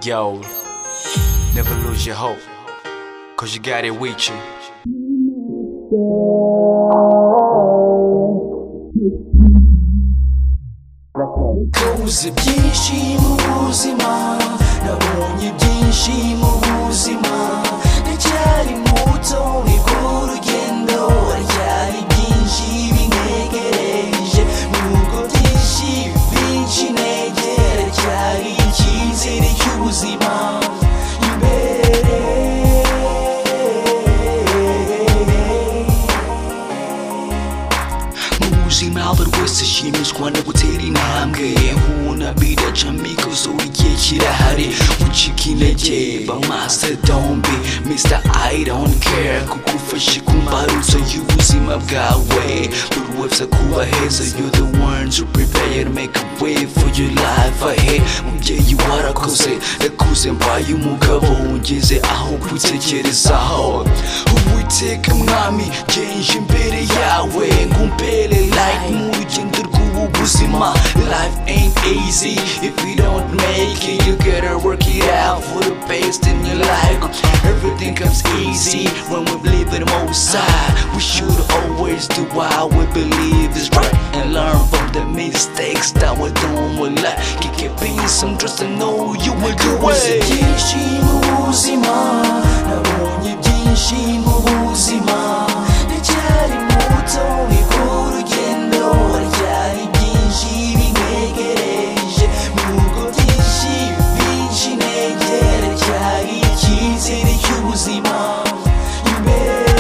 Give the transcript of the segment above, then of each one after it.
Yo, never lose your hope, cause you got it with you. Nabuze byinshi mu buzima, nabonye byinshi mu buzima, ndacyari muto niko urugendo, haracyari byinshi bintegereje, nubwo byinshi byinshi intege, haracyari icyizere cy'ubuzima imbere. Mu buzima buri wese ashimishwa no gutera intambwe, ubona bidacamo ikosa igihe kirahari, ucika intege ba master don't be Mr. I don't care, kuko ufashe ku mbarutso y'ubuzima bwawe, buri wese kuba heza, you're the ones who prepare to make a way for your life ahead. Mubyeyi warakoze, nakuze mbaye umugabo, ungeze aho gutekerezaho, Uwiteka mwami genje imbere yawe, ngumpere light mu rugendo rw'ubuzima. Life ain't easy if you don't make it, you gotta work it out for the best in your life. Everything comes easy when we believe in the Most High. We should always do what we believe is right and learn from the mistakes that we're doing with life. Keep being some trust and know you will do it. Byinshi mu buzima, nabonye byinshi mu buzima, ndacyari muto niko urugendo, haracyari byinshi bintegereje, nubwo byinshi byinshi intege, haracyari icyizere cy'ubuzima imbere.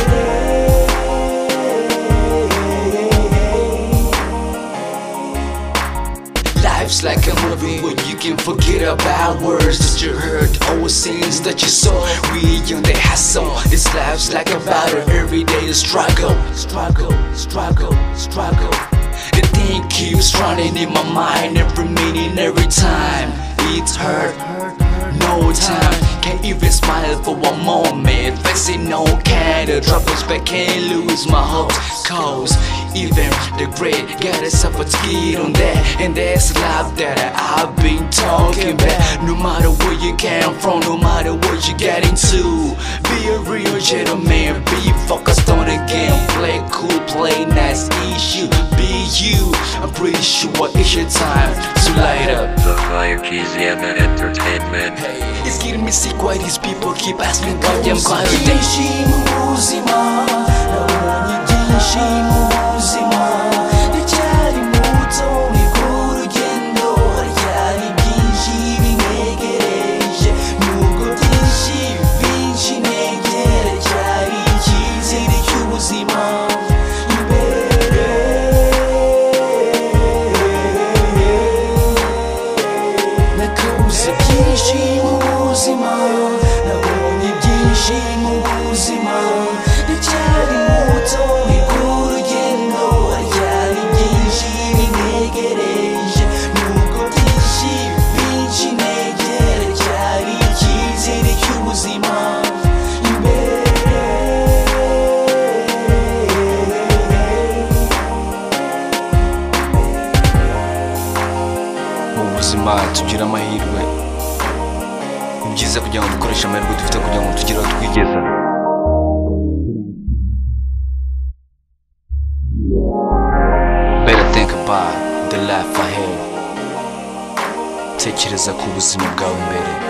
Life's like a movie where you can forget about words that you heard, or scenes that you saw. We on the hustle. This life's like about an everyday struggle. The thing keeps running in my mind every minute, every time. It's hurt, no time. Can't even smile for one moment. Facing no kind of troubles, but can't lose my hopes. Cause even the great gotta suffer to get on that, and that's life that I've been talking about. No matter where you came from, no matter what you got into, be a real gentleman, be focused on the game. Play cool, play nice, issue, be you. I'm pretty sure it's your time to light up. The Fire KZM Entertainment. It's getting me sick why these people keep asking about them kind of things. Byinshi mu buzima, nabonye byinshi mu buzima, ndacyari muto niko urugendo, haracyari byinshi bintegereje, nubwo byinshi byinshi intege, haracyari icyizere cy'ubuzima imbere. Nakuze byinshi mu buzima, nabonye byinshi mu buzima, ndacyari muto niko urugendo, haracyari byinshi bintegereje, nubwo byinshi byinshi intege, haracyari icyizere cy'ubuzima imbere. Mu buzima tugira amahirwe, ni byiza kugira ngo dukoreshe amahirwe dufite kugira ngo tugire aho twigeza. Better think about the life ahead. Tekereza ku buzima bwawe imbere.